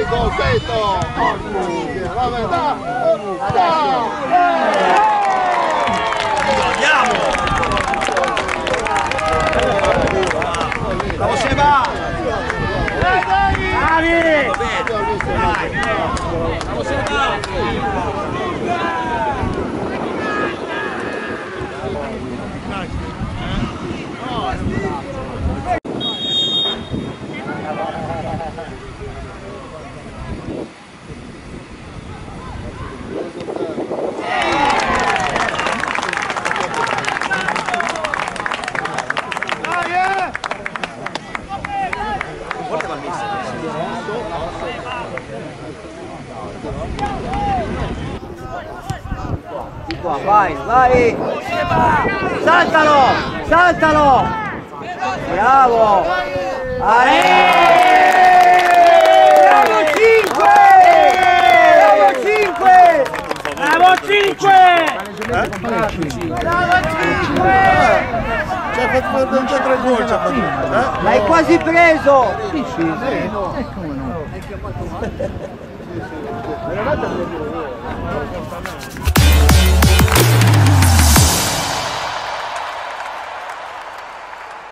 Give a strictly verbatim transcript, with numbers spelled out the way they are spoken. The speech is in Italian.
contento! Vabbè, dai! Dai! Andiamo! Bravo Seba! Dai, dai! Bravi! Dai! Bravo Seba! Vai, vai! Saltalo! Saltalo! Bravo! Ae! Bravo cinque! Bravo cinque! Bravo cinque! Bravo cinque! Ci ha fatto già tre gol, ci ha fatto. L'hai quasi preso! Sì, sì, sì. E come no?